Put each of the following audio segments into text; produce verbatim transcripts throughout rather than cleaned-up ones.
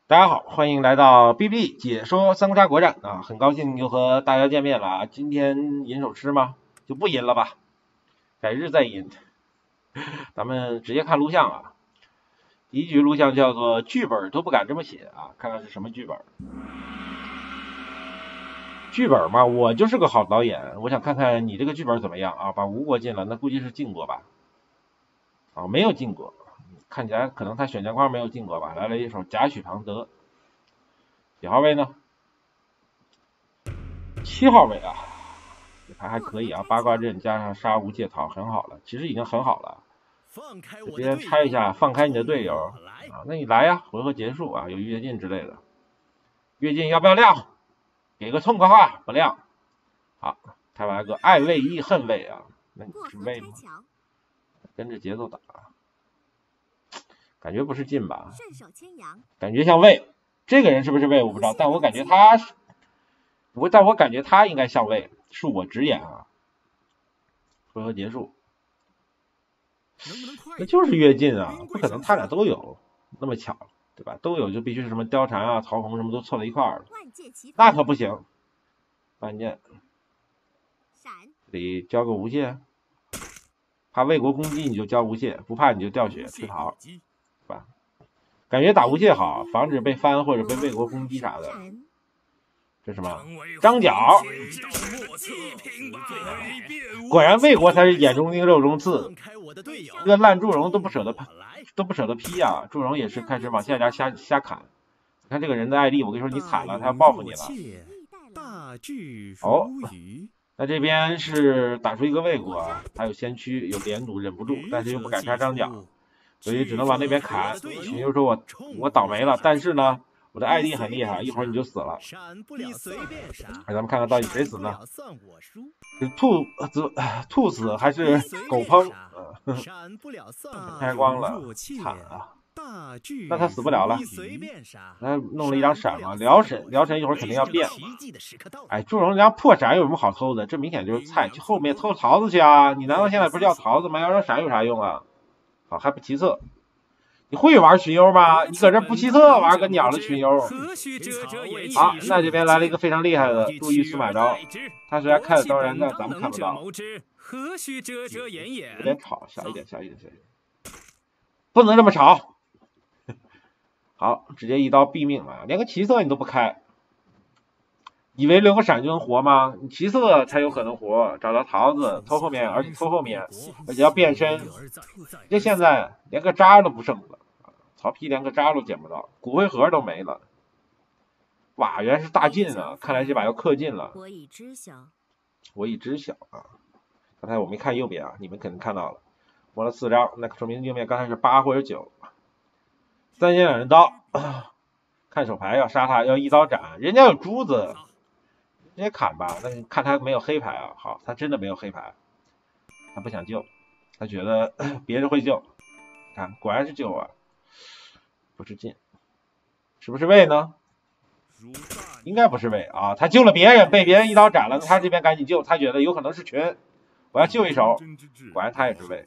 大家好，欢迎来到 B B 解说三国杀国战啊！很高兴又和大家见面了啊！今天银手吃吗？就不银了吧，改日再银。咱们直接看录像啊。第一局录像叫做剧本都不敢这么写啊，看看是什么剧本。剧本嘛，我就是个好导演，我想看看你这个剧本怎么样啊？把吴国进了，那估计是晋国吧？啊，没有晋国。看起来可能他选项框没有晋国吧，来了一手贾诩庞德，几号位呢？七号位啊，这牌还可以啊，八卦阵加上杀无界桃很好了，其实已经很好了。这边拆一下，放开你的队友啊，那你来呀，回合结束啊，有跃进之类的，跃进要不要亮？给个痛快话，不亮。好，开完个爱位亦恨位啊，那你是位吗？跟着节奏打。感觉不是晋吧，感觉像魏，这个人是不是魏我不知道，但我感觉他是，我但我感觉他应该像魏，恕我直言啊。回合结束，那就是跃进啊，不可能他俩都有，那么巧，对吧？都有就必须是什么貂蝉啊、曹洪什么都凑到一块儿了，那可不行。万剑，得交个无界，怕魏国攻击你就交无界，不怕你就掉血吃桃。吧，感觉打无界好，防止被翻或者被魏国攻击啥的。这什么？张角，果然魏国才是眼中钉肉中刺，这个烂祝融都不舍得都不舍得劈啊！祝融也是开始往下家瞎瞎砍。你看这个人的艾丽，我跟你说你惨了，他要报复你了。哦，那这边是打出一个魏国，他有先驱，有连弩，忍不住，但是又不敢杀张角。所以只能往那边砍。群友说我我倒霉了，但是呢，我的艾丽很厉害，一会儿你就死了。咱们看看到底谁死呢？是兔子兔死还是狗烹？开光了，惨啊！那他死不了了。他弄了一张闪嘛，辽神辽神一会儿肯定要变。哎，祝融人家破闪有什么好偷的？这明显就是菜，去后面偷桃子去啊！你难道现在不是要桃子吗？要让闪有啥用啊？好，还不骑策，你会玩群优吗？你搁这不骑策玩个鸟的群优。好，那这边来了一个非常厉害的杜预司马昭，他虽然开了刀人，但咱们看不到。有点吵，小一点，小一点，小一点，不能这么吵。好，直接一刀毙命啊！连个骑策你都不开，以为留个闪就能活吗？你骑策才有可能活，找到桃子偷后面，而且偷后面，而且要变身。这现在连个渣都不剩了，曹丕连个渣都捡不到，骨灰盒都没了。哇，原来是大晋啊！看来这把要氪尽了。我已知晓，我已知晓啊！刚才我没看右边啊，你们肯定看到了，摸了四张，那说明右面刚才是八或者九。三尖两人刀，看手牌要杀他，要一刀斩，人家有珠子。直接砍吧，那你看他没有黑牌啊？好，他真的没有黑牌，他不想救，他觉得别人会救，看果然是救啊，不是晋，是不是魏呢？应该不是魏啊，他救了别人，被别人一刀斩了，他这边赶紧救，他觉得有可能是群，我要救一手，果然他也是魏。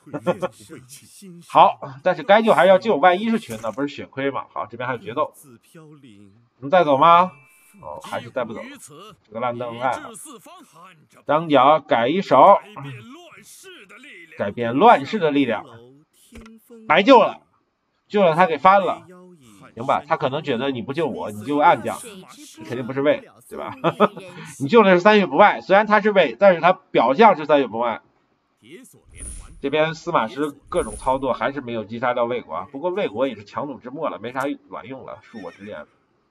好，但是该救还是要救，万一是群呢？不是血亏吗？好，这边还有决斗，能带走吗？哦，还是带不走，这个烂邓艾，张角改一手，改变乱世的力量，白救了，救了他给翻了，行吧？他可能觉得你不救我，你救暗将，你肯定不是魏，对吧？你救的是三血不败，虽然他是魏，但是他表象是三血不败。这边司马师各种操作还是没有击杀掉魏国，不过魏国也是强弩之末了，没啥卵用了，恕我直言。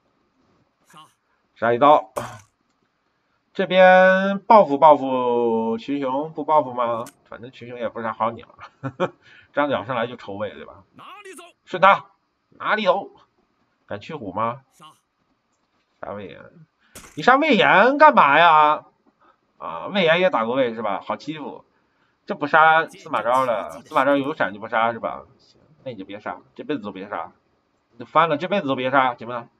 杀一刀，这边报复报复群雄，不报复吗？反正群雄也不是啥好鸟。张角上来就抽魏，对吧？顺他，哪里走？敢去虎吗？杀魏延，你杀魏延干嘛呀？啊，魏延也打过魏是吧？好欺负，这不杀司马昭了，司马昭有闪就不杀是吧？行，那你就别杀，这辈子都别杀，你翻了这辈子都别杀，行吗？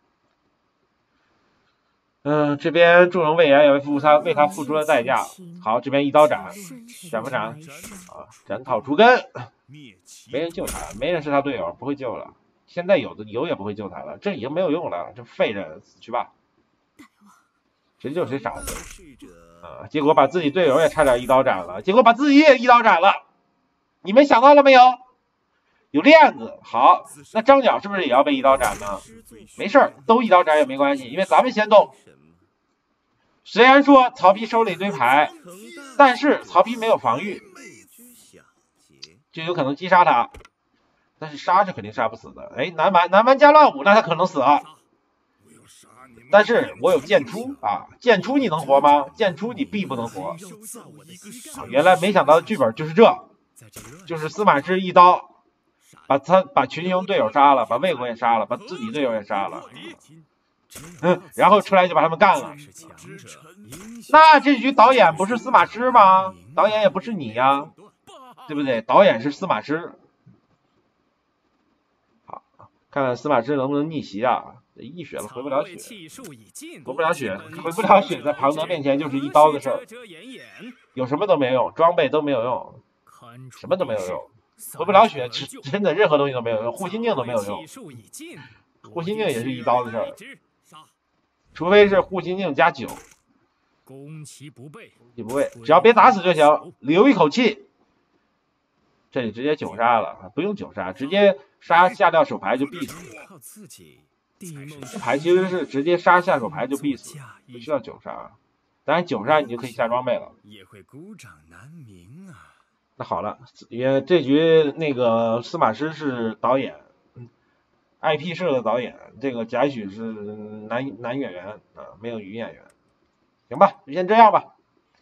嗯，这边祝融魏延也为付他为他付出了代价。好，这边一刀斩，斩不斩？啊，斩草除根，没人救他，没人是他队友，不会救了。 现在有的有也不会救他了，这已经没有用了，这废人死去吧，谁救谁傻子啊！结果把自己队友也差点一刀斩了，结果把自己也一刀斩了，你们想到了没有？有链子，好，那张角是不是也要被一刀斩呢？没事儿，都一刀斩也没关系，因为咱们先动。虽然说曹丕收了一堆牌，但是曹丕没有防御，就有可能击杀他。但是杀是肯定杀不死的。哎，南蛮南蛮加乱舞，那他可能死了。但是我有剑出啊，剑出你能活吗？剑出你必不能活。啊、原来没想到剧本就是这，就是司马师一刀把他把群雄队友杀了，把魏国也杀了，把自己队友也杀了。嗯，然后出来就把他们干了。那这局导演不是司马师吗？导演也不是你呀，对不对？导演是司马师。好，看看司马师能不能逆袭啊？一血了，回不了血，回不了血，回不了血，在庞德面前就是一刀的事儿，有什么都没用，装备都没有用，什么都没有用，回不了血，真的任何东西都没有用，护心镜都没有用，护心镜也是一刀的事儿。除非是护心镜加九，攻其不备，你不备，只要别打死就行，留一口气。这里直接九杀了，不用九杀，直接杀下掉手牌就必死。这牌其实是直接杀下手牌就必死，不需要九杀。当然九杀你就可以下装备了。也会孤掌难鸣啊。那好了，也这局那个司马师是导演。I P 社的导演，这个贾诩是男男演员啊，没有女演员，行吧，就先这样吧。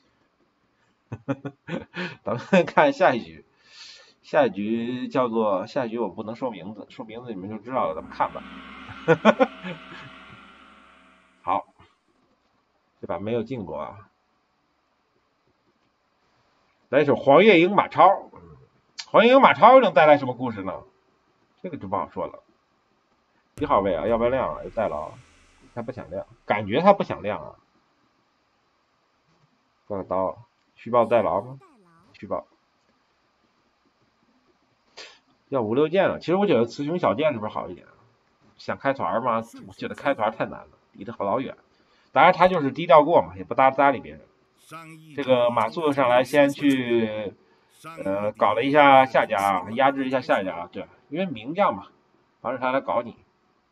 咱们看下一局，下一局叫做下一局我不能说名字，说名字你们就知道了，咱们看吧。好，这把没有进过啊。来一首黄月英马超，黄月英马超能带来什么故事呢？这个就不好说了。一号位啊，要不要亮啊？有代劳，他不想亮，感觉他不想亮啊。断个刀，虚报代劳吗？虚报。要五六件了，其实我觉得雌雄小剑是不是好一点？想开团吗？我觉得开团太难了，离得好老远。当然他就是低调过嘛，也不搭搭理别人。这个马谡上来先去呃搞了一下下家，压制一下下家，对，因为名将嘛，防止他来搞你。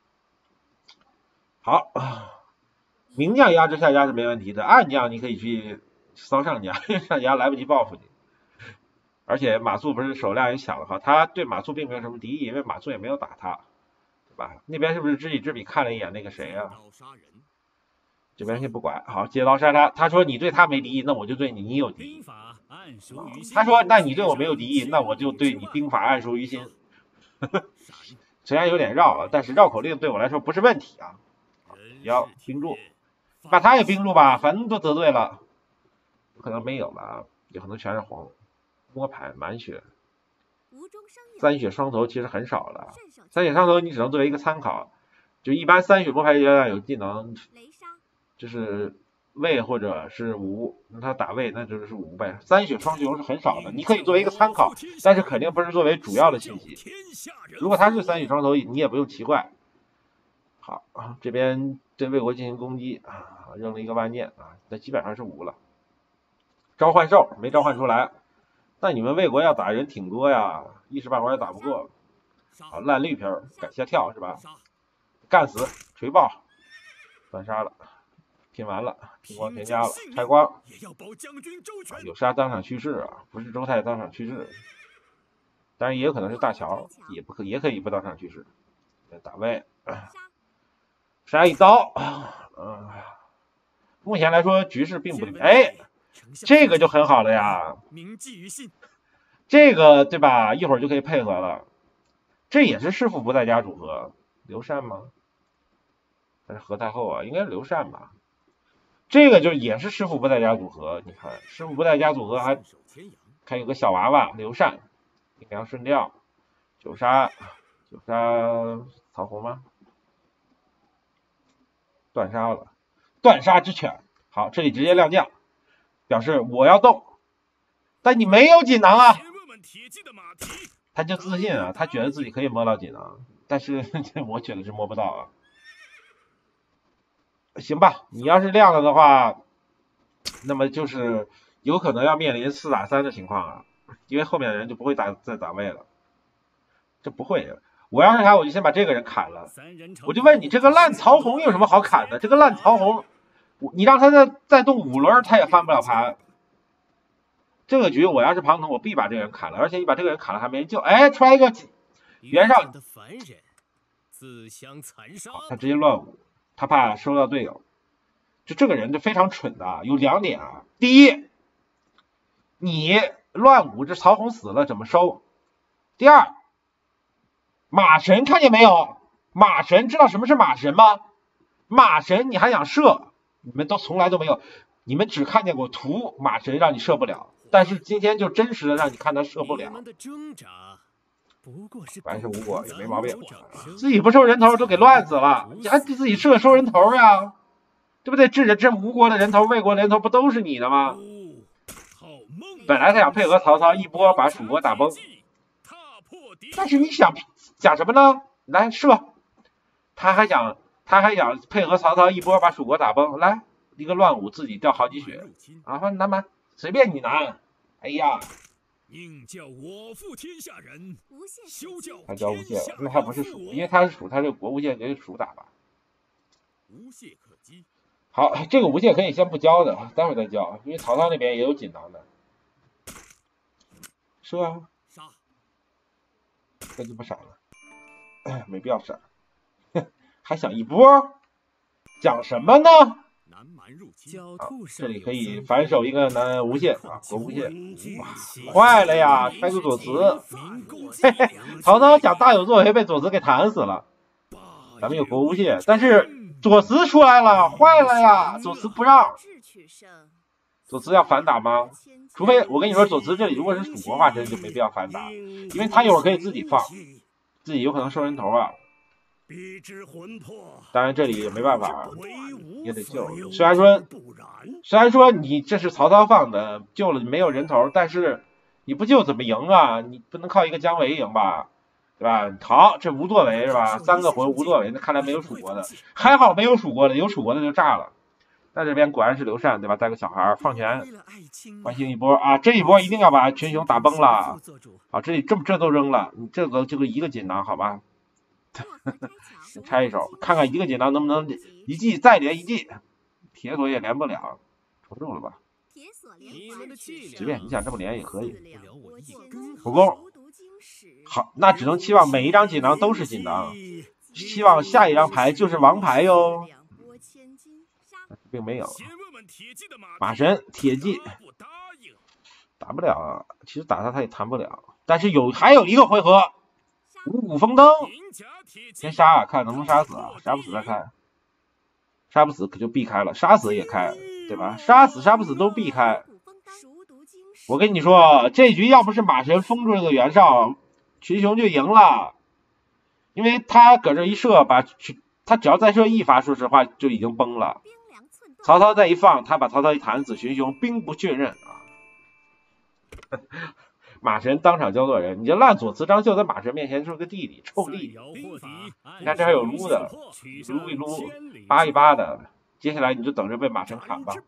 好，名将压制下家是没问题的，暗将你可以去骚上家，上家来不及报复你。而且马谡不是手量也小了哈，他对马谡并没有什么敌意，因为马谡也没有打他，对吧？那边是不是知己知彼看了一眼那个谁啊？这边先不管，好，借刀杀他。他说你对他没敌意，那我就对你你有敌意。他说那你对我没有敌意，那我就对你兵法暗熟于心。虽然有点绕啊，但是绕口令对我来说不是问题啊。要冰住，把他也冰住吧，反正都得罪了，有可能没有了，有可能全是黄。摸牌满血，三血双头其实很少了，三血双头你只能作为一个参考，就一般三血摸牌阶段有技能，就是魏或者是吴，那他打魏那就是吴呗，三血双雄是很少的，你可以作为一个参考，但是肯定不是作为主要的信息。如果他是三血双头，你也不用奇怪。好，这边对魏国进行攻击啊，扔了一个万箭啊，那基本上是无了。召唤兽没召唤出来，那你们魏国要打人挺多呀，一时半会儿也打不过。好，烂绿皮儿，赶下跳是吧？干死，锤爆，断杀了，拼完了，拼光全家了，拆光。啊、有杀当场去世啊，不是周泰当场去世，当然也有可能是大乔，也不可也可以不当场去世。打魏。杀一刀，嗯，目前来说局势并不利，哎，这个就很好了呀，这个对吧？一会儿就可以配合了，这也是弑父不在家组合，刘禅吗？还是何太后啊？应该是刘禅吧？这个就也是弑父不在家组合，你看弑父不在家组合还还有个小娃娃刘禅，阴阳顺调，九杀九杀曹洪吗？断杀了，断杀之犬。好，这里直接亮将，表示我要动，但你没有锦囊啊。他就自信啊，他觉得自己可以摸到锦囊， 但是我觉得是摸不到啊。行吧，你要是亮了的话，那么就是有可能要面临四打三的情况啊，因为后面的人就不会打再打位了。这不会，我要是他，我就先把这个人砍了。我就问你，这个烂曹洪有什么好砍的？这个烂曹洪，你让他再再动五轮，他也翻不了盘。这个局我要是庞统，我必把这个人砍了，而且你把这个人砍了还没人救。哎，出来一个袁绍，好，他直接乱舞，他怕收到队友。就这个人就非常蠢的，有两点啊。第一，你乱舞，这曹洪死了怎么收？第二，马神看见没有？马神知道什么是马神吗？马神你还想射？你们都从来都没有，你们只看见过图马神让你射不了，但是今天就真实的让你看他射不了。完是无果也没毛病，自己不收人头都给乱死了，你还自己射收人头呀？对不对？这人这吴国的人头、魏国人头不都是你的吗？本来他想配合曹操一波把蜀国打崩，但是你想想什么呢？来射，他还想他还想配合曹操一波把蜀国打崩，来一个乱舞自己掉好几血啊！拿满随便你拿，哎呀！宁叫我负天下人，休教他叫无懈了，那他不是蜀，因为他是蜀，他这国无懈给蜀打吧。无懈可击。好，这个无懈可以先不教的，待会儿再教，因为曹操那边也有锦囊的。射啊！杀！这就不傻了，没必要傻，还想一波？讲什么呢？好，这里可以反手一个南无懈啊，国无懈，哇，坏了呀，开出左慈，嘿嘿，曹操想大有作为，被左慈给弹死了。咱们有国无懈，但是左慈出来了，坏了呀，左慈不让。左慈要反打吗？除非我跟你说，左慈这里如果是蜀国化身就没必要反打，因为他一会儿可以自己放，自己有可能收人头啊。当然这里也没办法，也得救。虽然说虽然说你这是曹操放的，救了没有人头，但是你不救怎么赢啊？你不能靠一个姜维赢吧，对吧？好，这无作为是吧？三个魂无作为，那看来没有蜀国的，还好没有蜀国的，有蜀国的就炸了。在这边果然是刘禅对吧？带个小孩放权，关心一波啊！这一波一定要把群雄打崩了。好，这里这这都扔了，你这个就个一个锦囊好吧？拆一手，看看一个锦囊能不能一记再连一记，铁锁也连不了，重中了吧？随便你想这么连也可以。普攻，好，那只能期望每一张锦囊都是锦囊，希望下一张牌就是王牌哟。并没有，马神铁骑打不了啊，其实打他他也弹不了，但是有还有一个回合。五谷丰登，先杀啊，看能不能杀死啊，杀不死再看，杀不死可就避开了，杀死也开，对吧？杀死杀不死都避开。我跟你说，这局要不是马神封住这个袁绍，群雄就赢了，因为他搁这一射，把他只要再射一发，说实话就已经崩了。曹操再一放，他把曹操一弹死，群雄兵不血刃啊。马神当场教做人，你这烂左慈张绣在马神面前是个弟弟，臭弟弟。你看这还有撸的，撸一撸，扒一扒的，接下来你就等着被马神砍吧。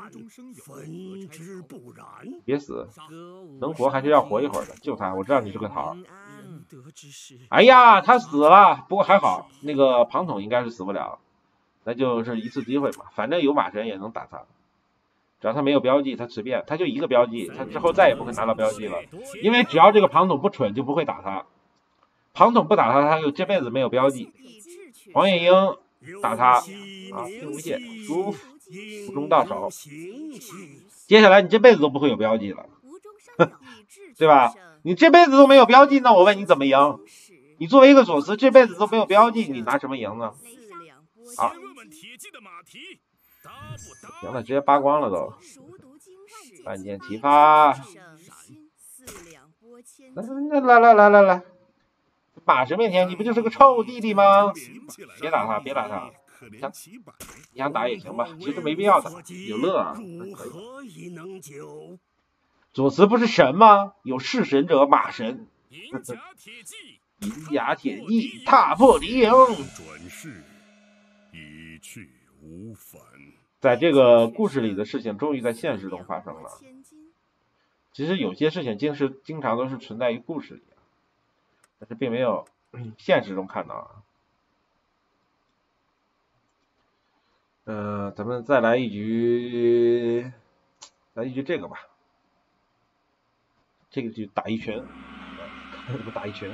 别死，能活还是要活一会儿的，救他，我知道你是个桃。哎呀，他死了，不过还好，那个庞统应该是死不了，那就是一次机会嘛，反正有马神也能打他。只要他没有标记，他随便，他就一个标记，他之后再也不会拿到标记了，因为只要这个庞统不蠢，就不会打他。庞统不打他，他就这辈子没有标记。黄月英打他啊，并无懈，舒服，无中到手。接下来你这辈子都不会有标记了，对吧？你这辈子都没有标记，那我问你怎么赢？你作为一个左慈，这辈子都没有标记，你拿什么赢呢？好。行了，直接扒光了都。万箭齐发。来来来来来来，马神面前你不就是个臭弟弟吗？别打他，别打他。你想你想打也行吧，其实没必要打，有乐啊。左慈不是神吗？有弑神者马神。 银甲铁骑踏破敌营， 转世一去无返。 在这个故事里的事情，终于在现实中发生了。其实有些事情经是经常都是存在于故事里，但是并没有现实中看到啊。嗯、呃，咱们再来一局，来一局这个吧。这个就打一拳，不打一拳。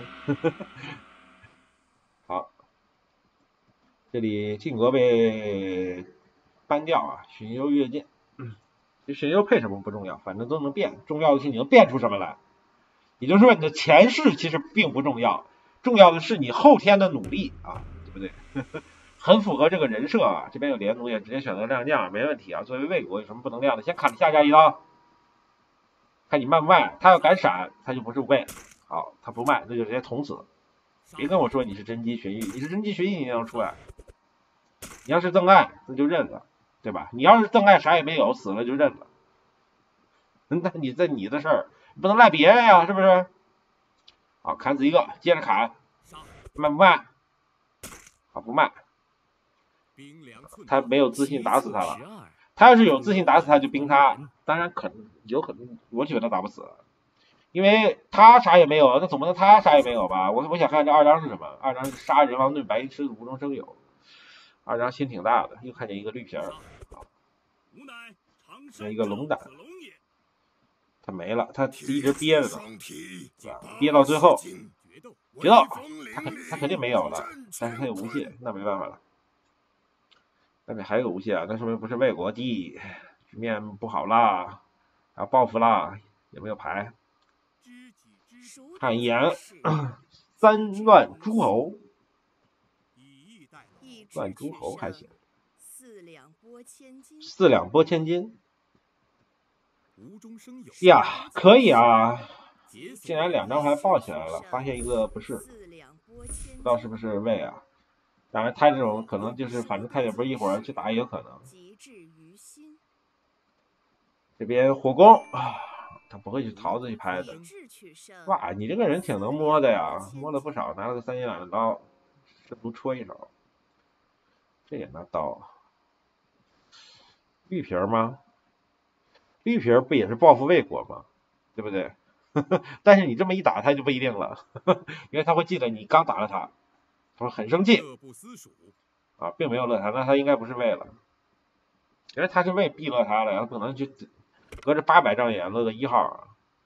好，这里晋国被搬掉啊，荀攸越剑。这荀攸配什么不重要，反正都能变，重要的是你能变出什么来。也就是说，你的前世其实并不重要，重要的是你后天的努力啊，对不对？很符合这个人设啊。这边有连弩，也直接选择亮将，没问题啊。作为魏国有什么不能亮的？先砍下家一刀。看你卖不卖，他要敢闪，他就不是魏。好，他不卖，那就直接捅死。别跟我说你是真姬荀彧，你是真姬荀彧你能出来？你要是邓艾，那就认了，对吧？你要是邓艾啥也没有，死了就认了。那你这你的事儿，不能赖别人呀，是不是？好，砍死一个，接着砍，卖不卖？好，不卖。他没有自信打死他了。他要是有自信打死他就兵他，当然可能有可能，我觉得打不死，因为他啥也没有，那总不能他啥也没有吧？我我想看这二张是什么？二张是杀人王盾白狮子无中生有，二张心挺大的，又看见一个绿皮儿，有一个龙胆，他没了，他一直憋着呢，是吧？憋到最后，决斗，他肯他肯定没有了，但是他有无懈，那没办法了。那边还有无懈啊，那说明不是魏国第，局面不好啦，要报复啦，有没有牌？看一眼，三万诸侯，万诸侯还行，四两拨千斤，四两拨千斤，呀，可以啊，竟然两张牌爆起来了，发现一个不是，不知道是不是魏啊？当然，他这种可能就是，反正他也不是一会儿去打也有可能。这边火攻啊，他不会去桃子去拍的。哇，你这个人挺能摸的呀，摸了不少，拿了个三尖两刀，试图戳一手。这也拿刀，绿皮吗？绿皮不也是报复魏国吗？对不对？但是你这么一打，他就不一定了，因为他会记得你刚打了他。他说很生气啊，并没有乐他，那他应该不是魏了，因为他是魏毙了他了，他不可能就隔着八百丈眼乐个一号啊。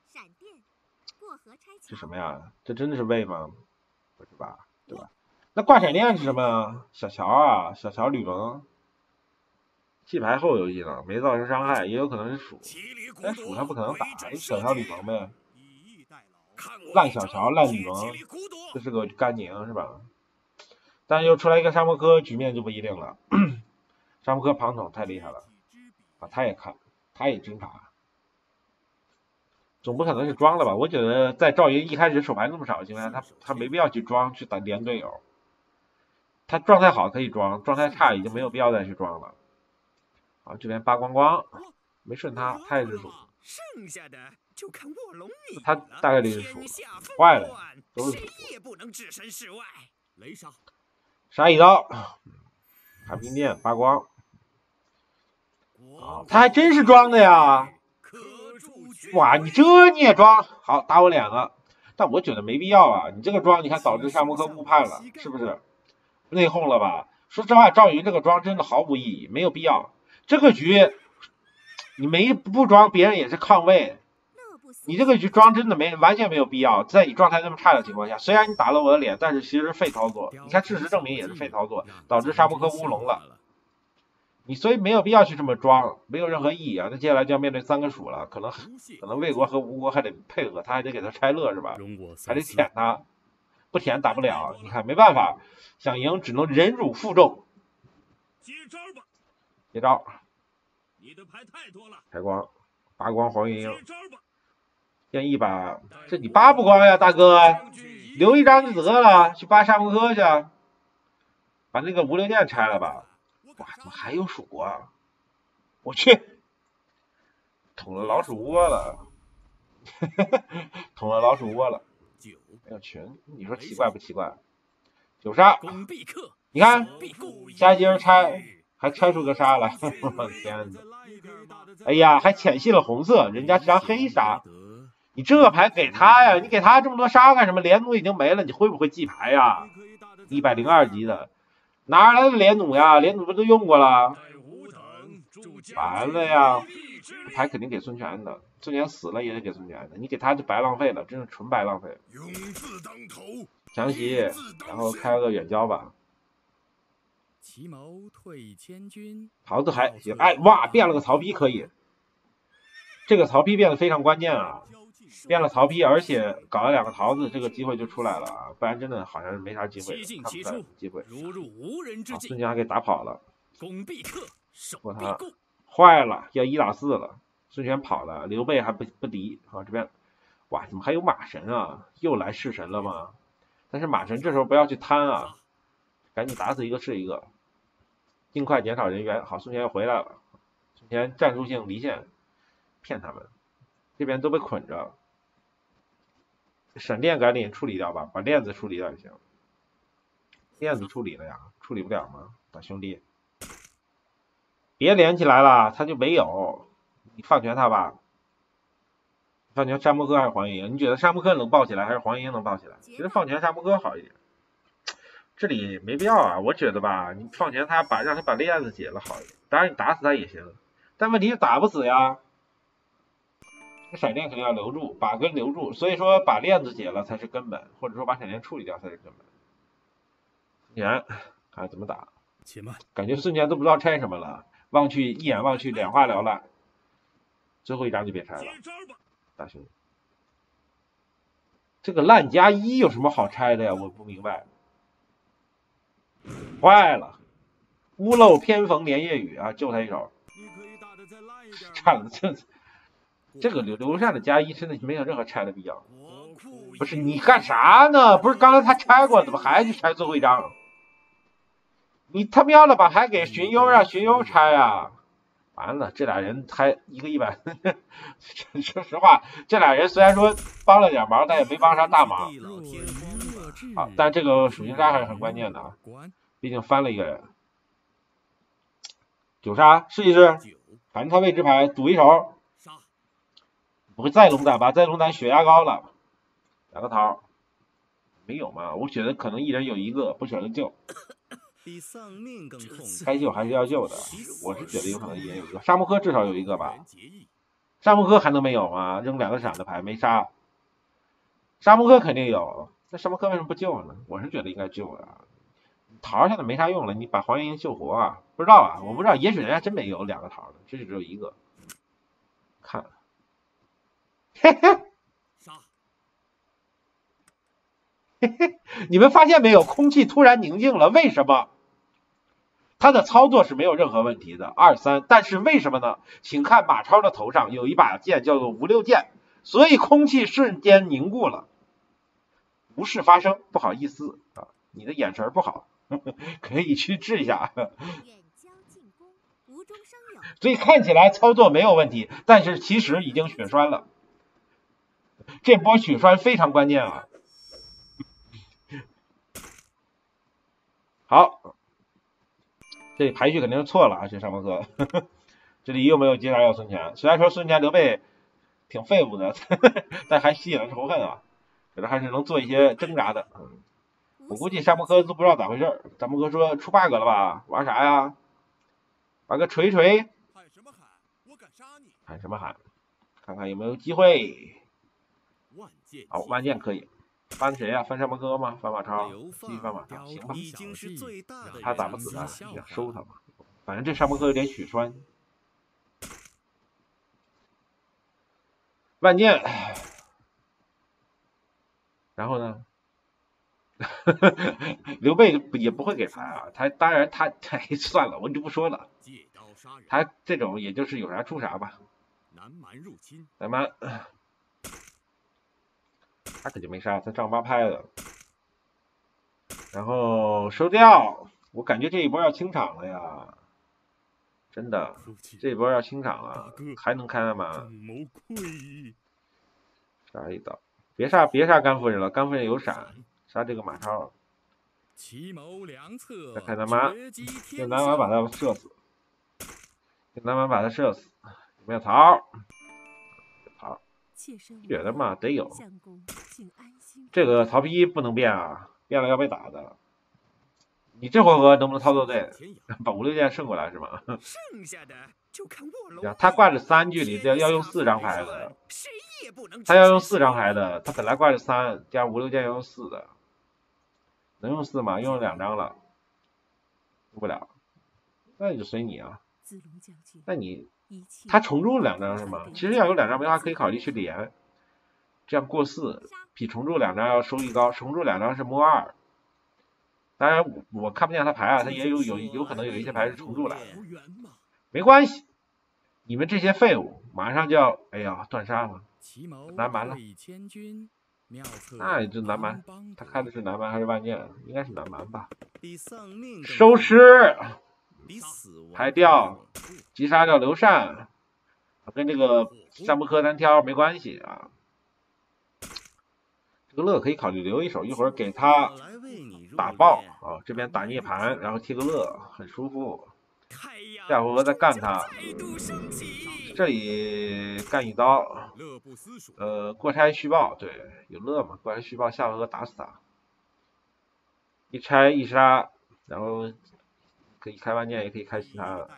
是什么呀？这真的是魏吗？不是吧？对吧？那挂闪电是什么？小乔啊，小乔吕蒙，弃牌后有技能，没造成伤害，也有可能是鼠，但鼠他不可能打，小乔吕蒙呗。烂小乔烂吕蒙，这是个甘宁是吧？但又出来一个沙漠科，局面就不一定了。沙漠科庞统太厉害了啊，他也看，他也侦查，总不可能是装了吧？我觉得在赵云一开始手牌那么少的情况下，他他没必要去装去打连队友。他状态好可以装，状态差已经没有必要再去装了。好，这边扒光光，没顺他，他也是鼠。剩下的就看卧龙你他大概率是鼠，坏了，都是鼠。杀一刀，卡冰剑发光，啊，他还真是装的呀！哇，你这你也装？好，打我两个，但我觉得没必要啊！你这个装，你看导致沙漠科误判了，是不是？内讧了吧？说实话，赵云这个装真的毫无意义，没有必要。这个局你没不装，别人也是抗魏。你这个局装真的没完全没有必要，在你状态那么差的情况下，虽然你打了我的脸，但是其实废操作。你看事实证明也是废操作，导致沙漠科乌龙了。你所以没有必要去这么装，没有任何意义啊。那接下来就要面对三个鼠了，可能可能魏国和吴国还得配合，他还得给他拆乐是吧？还得舔他，不舔打不了。你看没办法，想赢只能忍辱负重。接招吧，接招。你的牌太多了，开光，扒光黄云英。建议把，这你扒不光呀，大哥，留一张就得了，去扒沙漠科去，把那个无流剑拆了吧。哇，怎么还有鼠啊？我去，捅了老鼠窝了，捅了老鼠窝了。 没有群，你说奇怪不奇怪？九杀， 攻必克， 你看必攻， 下一节拆，还拆出个杀来，我的天哪！哎呀，还潜系了红色，人家是张黑杀。你这牌给他呀？你给他这么多杀干什么？连弩已经没了，你会不会记牌呀？一百零二级的，哪来的连弩呀？连弩不都用过了？完了呀！这牌肯定给孙权的，孙权死了也得给孙权的，你给他就白浪费了，真是纯白浪费。强袭，然后开个远交吧。 奇谋退千军， 桃子还行，哎哇，变了个曹丕可以。这个曹丕变得非常关键啊，变了曹丕，而且搞了两个桃子，这个机会就出来了啊，不然真的好像是没啥机会，看不出来机会。 如入无人之境， 孙权还给打跑了， 攻必克，守我他必攻， 坏了，要一打四了，孙权跑了，刘备还不不敌啊，这边哇，怎么还有马神啊？又来弑神了吗？但是马神这时候不要去贪啊，赶紧打死一个是一个，尽快减少人员。好，孙权又回来了，孙权战术性离线。骗他们，这边都被捆着，闪电赶紧处理掉吧，把链子处理掉就行。链子处理了呀，处理不了吗？大兄弟，别连起来了，他就没有，你放权他吧。放权山木哥还是黄莺莺？你觉得山木哥能抱起来，还是黄莺莺能抱起来？其实放权山木哥好一点。这里没必要啊，我觉得吧，你放权他把让他把链子解了好一点，当然你打死他也行，但问题是打不死呀。这闪电肯定要留住，把根留住，所以说把链子解了才是根本，或者说把闪电处理掉才是根本。孙权看怎么打， 且慢， 感觉孙权都不知道拆什么了，望去一眼望去两花缭乱，最后一张就别拆了，大兄弟。这个烂加一有什么好拆的呀？我不明白。坏了，屋漏偏逢连夜雨啊，救他一手。差了这。这个刘刘禅的加一真的没有任何拆的必要。不是你干啥呢？不是刚才他拆过，怎么还去拆最后一张？你他喵的把牌给荀攸，让荀攸拆啊！完了，这俩人还一个一百，说实话，这俩人虽然说帮了点忙，但也没帮啥大忙。好，但这个属性杀还是很关键的啊，毕竟翻了一个人。九杀试一试，反正他未知牌赌一手。不会再龙胆吧？再龙胆血压高了，两个桃没有嘛？我觉得可能一人有一个，不舍得救。 比丧命更痛， 该救还是要救的。我是觉得有可能一人有一个，沙漠科至少有一个吧？沙漠科还能没有吗？扔两个闪的牌没杀，沙漠科肯定有。那沙漠科为什么不救呢？我是觉得应该救的。桃现在没啥用了，你把黄莺莺救活啊？不知道啊，我不知道，也许人家真没有两个桃的，这就只有一个。看。嘿嘿，嘿嘿，你们发现没有？空气突然宁静了，为什么？他的操作是没有任何问题的，二三，但是为什么呢？请看马超的头上有一把剑，叫做无六剑，所以空气瞬间凝固了，无事发生。不好意思啊，你的眼神不好，呵呵，可以去治一下。所以看起来操作没有问题，但是其实已经血栓了。这波血栓非常关键啊！好，这里排序肯定是错了啊，这上门课。这里又没有接杀掉孙权，虽然说孙权刘备挺废物的，但还吸引了仇恨啊，可是还是能做一些挣扎的。嗯，我估计山木科都不知道咋回事，山木科说出 bug 了吧？玩啥呀？玩个锤锤？ 喊什么喊？我敢杀你！ 喊什么喊？看看有没有机会。好，万剑可以翻谁呀、啊？翻山木科吗？翻马超，继续翻马超，行吧。他打不死他，想收他吧。反正这山木科有点血栓。万剑，然后呢？刘备也不会给牌啊，他当然他他算了，我就不说了。他这种也就是有啥出啥吧。南蛮入侵，南蛮。他可就没杀，他丈八拍了，然后收掉。我感觉这一波要清场了呀，真的，这一波要清场了，还能开吗？啥一刀？ 别杀别杀甘夫人了，甘夫人有闪，杀这个马超。 奇谋良策， 再看他妈，用南蛮把他射死，用南蛮把他射死。有没有曹？曹，血的嘛得有。这个曹丕不能变啊，变了要被打的。你这回合能不能操作对？把五六件胜过来是吗？ 剩下的就看卧龙。 他挂着三距离，要要用四张牌的。他要用四张牌的，他本来挂着三，加五六件要用四的。能用四吗？用了两张了，用不了，那就随你啊。那你他重铸两张是吗？其实要有两张梅花可以考虑去连，这样过四比重铸两张要收益高。重铸两张是摸二，当然我我看不见他牌啊，他也有有有可能有一些牌是重铸来的，没关系。你们这些废物马上就要，哎呀断杀了，南蛮了。那这南蛮，他开的是南蛮还是万剑？应该是南蛮吧。收尸，排掉，击杀掉刘禅，跟这个山不科单挑没关系啊。这个乐可以考虑留一手，一会儿给他打爆啊，这边打涅槃，然后贴个乐，很舒服。下回合再干他，这里干一刀，呃，过拆虚爆，对，有乐嘛，过拆虚爆，下回合打死他，一拆一杀，然后可以开万剑，也可以开其他的。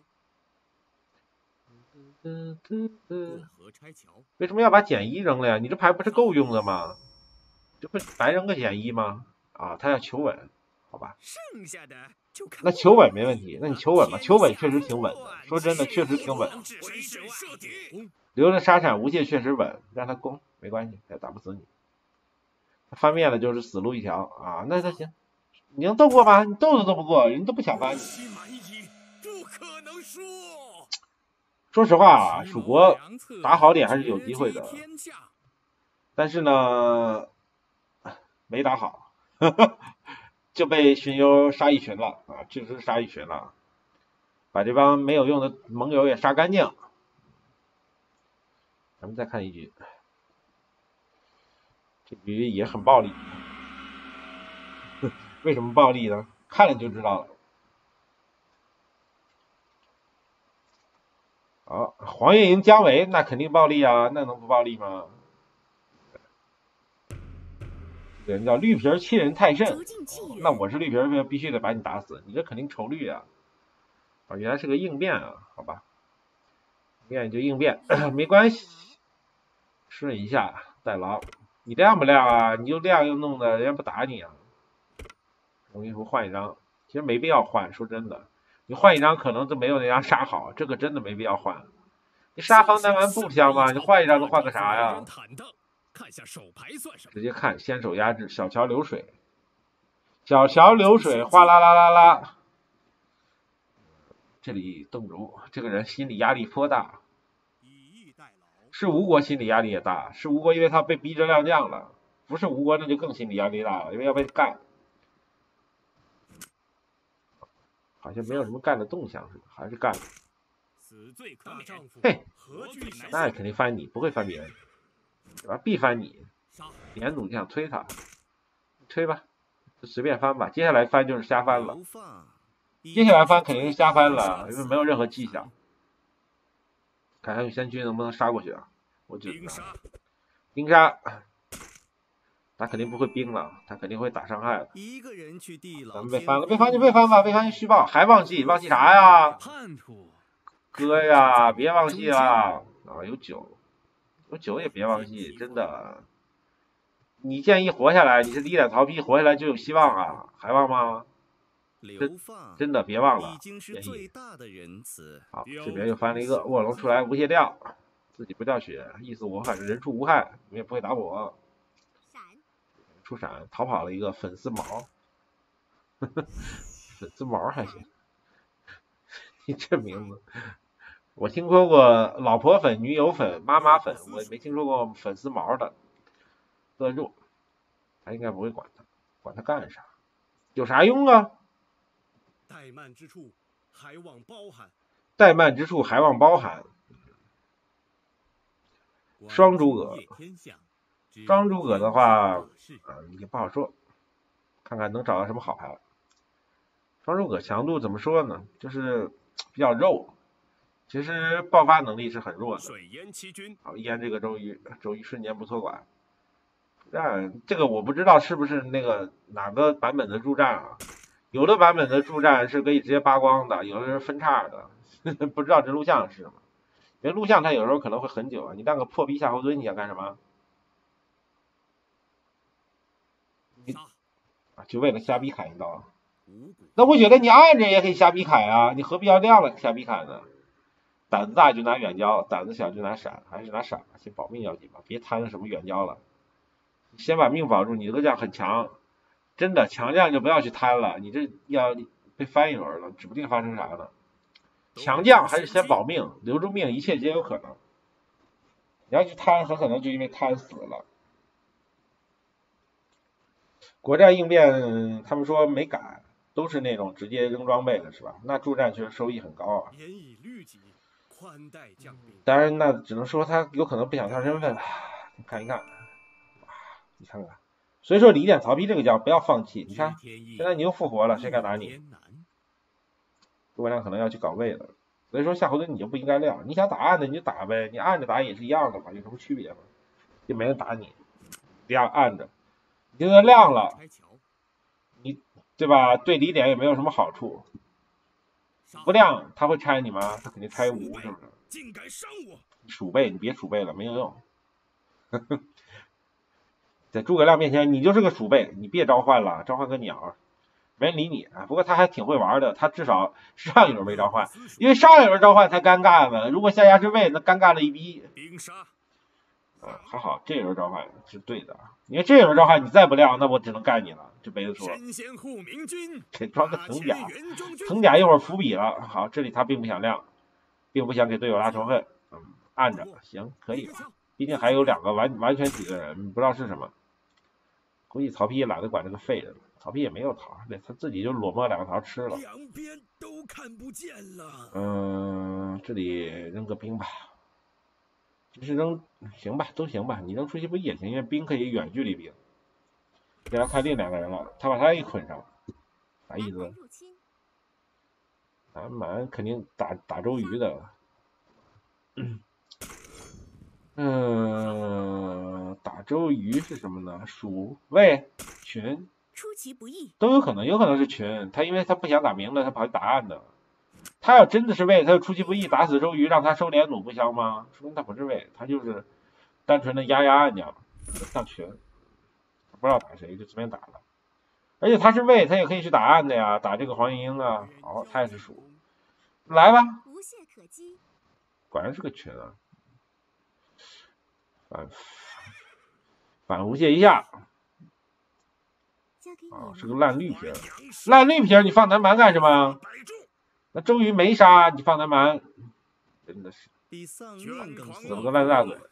为什么要把减一扔了呀？你这牌不是够用的吗？这不白扔个减一吗？啊，他要求稳，好吧？那求稳没问题，那你求稳吧，求稳确实挺稳的。说真的，确实挺稳。留着沙产无懈确实稳，让他攻没关系，他打不死你。翻面了就是死路一条啊，那那行，你能斗过吗？你斗都斗不过，人都不想翻你。说实话啊，蜀国打好点还是有机会的，但是呢，没打好。呵呵，就被荀攸杀一群了啊！确实杀一群了，把这帮没有用的盟友也杀干净。咱们再看一局，这局也很暴力。为什么暴力呢？看了就知道了。好，黄月营姜维那肯定暴力啊，那能不暴力吗？这人叫绿皮欺人太甚，那我是绿皮，必须得把你打死，你这肯定愁绿啊！啊，原来是个应变啊，好吧，应变就应变，没关系，顺一下代劳，你亮不亮啊？你又亮又弄的，人家不打你啊！我跟你说换一张，其实没必要换，说真的，你换一张可能就没有那张杀好，这个真的没必要换。你杀方南蛮不香吗？你换一张都换个啥呀？ 看下手牌算什么？ 直接看先手压制，小桥流水，小桥流水，哗啦啦啦啦。这里邓儒这个人心理压力颇大，是吴国心理压力也大，是吴国因为他被逼着亮将了，不是吴国那就更心理压力大了，因为要被干。好像没有什么干的动向似的，还是干了。嘿，那肯定翻你，不会翻别人。对吧？必翻你，连弩就想推他，推吧，就随便翻吧。接下来翻就是瞎翻了，接下来翻肯定是瞎翻了，因为没有任何迹象。看看先驱能不能杀过去啊？我觉得冰杀，他肯定不会冰了，他肯定会打伤害的。咱们被翻了，被翻就被翻吧，被翻就虚报，还忘记忘记啥呀？哥呀，别忘记了啊！有酒。有酒也别忘记，真的，你建议活下来，你是第一代曹丕，活下来就有希望啊，还忘吗？真真的别忘了。好，这边又翻了一个卧龙出来，无懈掉，自己不掉血，意思我反正人畜无害，你们也不会打我。出闪，逃跑了一个粉丝毛，粉丝毛还行，你这名字。我听说过老婆粉、女友粉、妈妈粉，我没听说过粉丝毛的。乐住，他应该不会管他，管他干啥？有啥用啊？ 怠慢之处，还望包涵。 怠慢之处，还望包涵。双诸葛， 庄诸葛的话，嗯、呃，也不好说，看看能找到什么好牌。庄诸葛强度怎么说呢？就是比较肉，其实爆发能力是很弱的。 水淹七军， 好，淹这个周瑜，周瑜瞬间不错管。战这个我不知道是不是那个哪个版本的助战啊？有的版本的助战是可以直接扒光的，有的是分叉的，呵呵不知道这录像是什么。因为录像它有时候可能会很久啊，你当个破逼夏侯惇你想干什么？你啊，就为了瞎逼砍一刀？那我觉得你按着也可以瞎逼砍啊，你何必要亮了瞎逼砍呢？胆子大就拿远交，胆子小就拿闪，还是拿闪吧，先保命要紧吧，别贪什么远交了。先把命保住，你这个将很强，真的强将就不要去贪了，你这要被翻一轮了，指不定发生啥呢。强将还是先保命，留住命，一切皆有可能。你要去贪，很可能就因为贪死了。国战应变，他们说没改，都是那种直接扔装备的，是吧？那助战确实收益很高啊。 严以律己，宽待将兵。 当然，那只能说他有可能不想上身份，你看一看。你看看，所以说李典、曹丕这个将不要放弃。你看，现在你又复活了，谁敢打你？诸葛亮可能要去搞位了，所以说夏侯惇你就不应该亮。你想打暗的你就打呗，你暗着打也是一样的嘛，有什么区别吗？又没人打你，亮暗着，你现在亮了，你对吧？对李典也没有什么好处。不亮他会拆你吗？他肯定拆无，是不是？ 竟敢伤我！ 鼠辈，你别鼠辈了，没有用。呵呵。在诸葛亮面前，你就是个鼠辈，你别召唤了，召唤个鸟，没人理你啊。不过他还挺会玩的，他至少上一轮没召唤，因为上一轮召唤才尴尬呢。如果下家之位，那尴尬了一逼。啊，还好这一轮召唤是对的，因为这一轮召唤你再不亮，那我只能干你了。这杯子说，给装个藤甲，藤甲一会儿伏笔了。好，这里他并不想亮，并不想给队友拉仇恨，嗯，按着行可以吧。毕竟还有两个完完全体的人，不知道是什么。估计曹丕也懒得管这个废人了，曹丕也没有桃，对他自己就裸摸两个桃吃了。 两边都看不见了。 嗯，这里扔个兵吧，就是扔行吧，都行吧。你扔出其不意也行，因为兵可以远距离兵。这要看另两个人了，他把他一捆上，啥意思？南蛮肯定打打周瑜的。嗯。嗯，打周瑜是什么呢？蜀魏群， 出其不意都有可能，有可能是群。他因为他不想打明的，他跑去打暗的。他要真的是魏，他就出其不意打死周瑜，让他收连弩不香吗？说明他不是魏，他就是单纯的压压暗将，上群，不知道打谁就随便打了。而且他是魏，他也可以去打暗的呀，打这个黄莺莺啊。好，他也是蜀，来吧。 无懈可击， 果然是个群啊。反反无懈一下，啊，是个烂绿皮儿，烂绿皮儿，你放南蛮干什么？那周瑜没杀，你放南蛮，真的是死了个烂大嘴，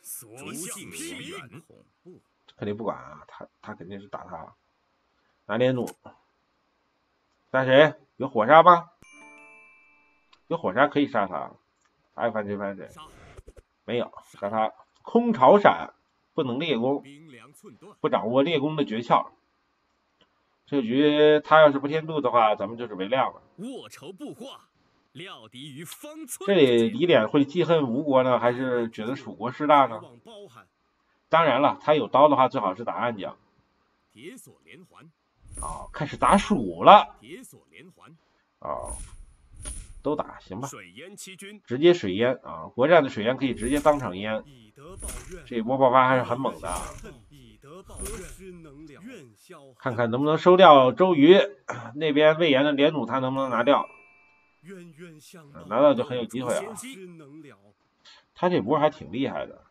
肯定不管啊，他他肯定是打他，拿连弩，杀谁？有火杀吗？有火杀可以杀他，爱翻谁翻谁，没有杀他。空巢闪不能列弓，不掌握列弓的诀窍。这局他要是不添渡的话，咱们就是没亮了。 卧仇不化，料敌于方寸。 这里李典会记恨吴国呢，还是觉得蜀国势大呢？当然了，他有刀的话，最好是打暗将。 铁索连环。 哦，开始打蜀了。 铁索连环。 哦。都打行吧， 水淹七军， 直接水淹啊！国战的水淹可以直接当场淹，这一波爆发还是很猛的。看看能不能收掉周瑜，那边魏延的连弩他能不能拿掉？嗯、拿到就很有机会啊！他这波还挺厉害的，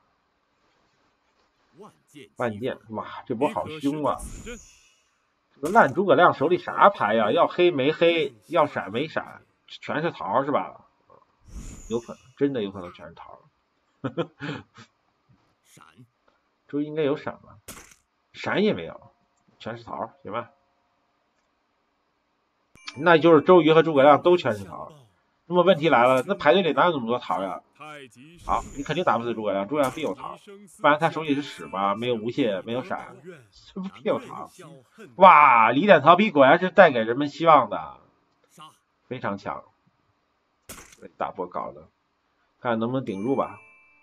万箭，哇，这波好凶啊！这个烂诸葛亮手里啥牌呀？要黑没黑，要闪没闪。全是桃是吧？有可能，真的有可能全是桃。 闪， 周瑜应该有闪吧？闪也没有，全是桃，行吧？那就是周瑜和诸葛亮都全是桃。那么问题来了，那排队里哪有那么多桃呀？ 好，你肯定打不死诸葛亮，诸葛亮必有逃，不然他手里是屎嘛，没有无懈，没有闪，这不必有逃。哇，李典逃避果然是带给人们希望的，非常强。大波搞的，看能不能顶住吧。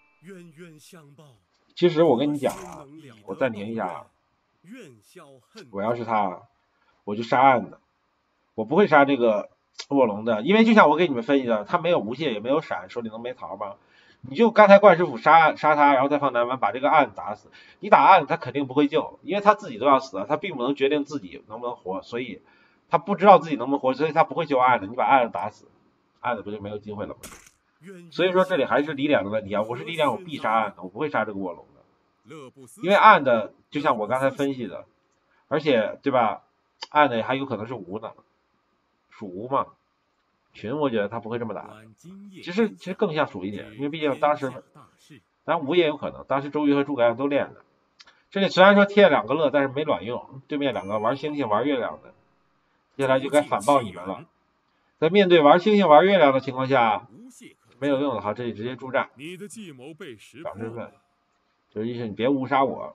其实我跟你讲啊，我暂停一下，我要是他，我就杀暗的，我不会杀这个卧龙的，因为就像我给你们分析的，他没有无懈也没有闪，手里能没逃吗？你就刚才冠师傅杀杀他，然后再放南蛮把这个暗打死，你打暗他肯定不会救，因为他自己都要死，他并不能决定自己能不能活，所以他不知道自己能不能活，所以他不会救暗的，你把暗的打死，暗的不就没有机会了吗？所以说这里还是李典的问题啊，我是李典我必杀暗的，我不会杀这个卧龙的，因为暗的就像我刚才分析的，而且对吧，暗的还有可能是无呢，属无嘛。群我觉得他不会这么打，其实其实更像属一点，因为毕竟当时，当然无也有可能，当时周瑜和诸葛亮都练的。这里虽然说贴了两个乐，但是没卵用，对面两个玩星星玩月亮的，接下来就该反爆你们了。在面对玩星星玩月亮的情况下，没有用的话，这里直接助战，长身份，就是意思你别误杀我。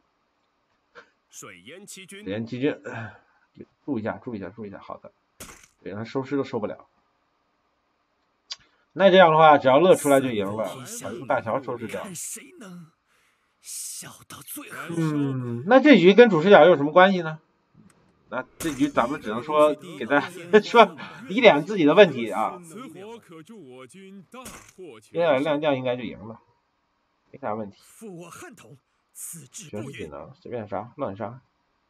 水淹七军， 水淹七军，注意一下，注意一下，注意一下，好的，对他收尸都受不了。那这样的话，只要乐出来就赢了，把这个大乔收拾掉。 谁能笑到最后？ 嗯，那这局跟主视角有什么关系呢？那这局咱们只能说给大家说李典自己的问题啊。接下来亮将应该就赢了，没啥问题。 负我汉统，此志全是技能，随便杀，乱杀。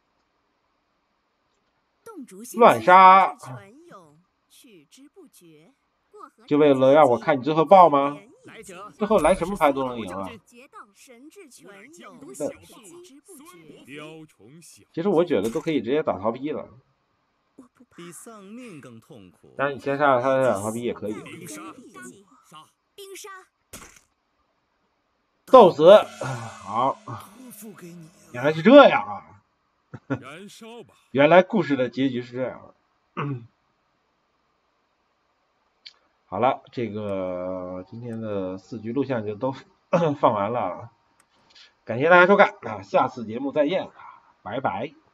乱杀， 去之不绝， 就为了让我看你最后爆吗？最后来什么牌都能赢啊！其实我觉得都可以直接打逃逼了， 比丧命更痛苦。 当然你先杀了他再打逃逼也可以。 冰杀，冰杀， 斗死，好，原来是这样啊！原来故事的结局是这样的。好了，这个今天的四局录像就都放完了，感谢大家收看啊，下次节目再见，拜拜。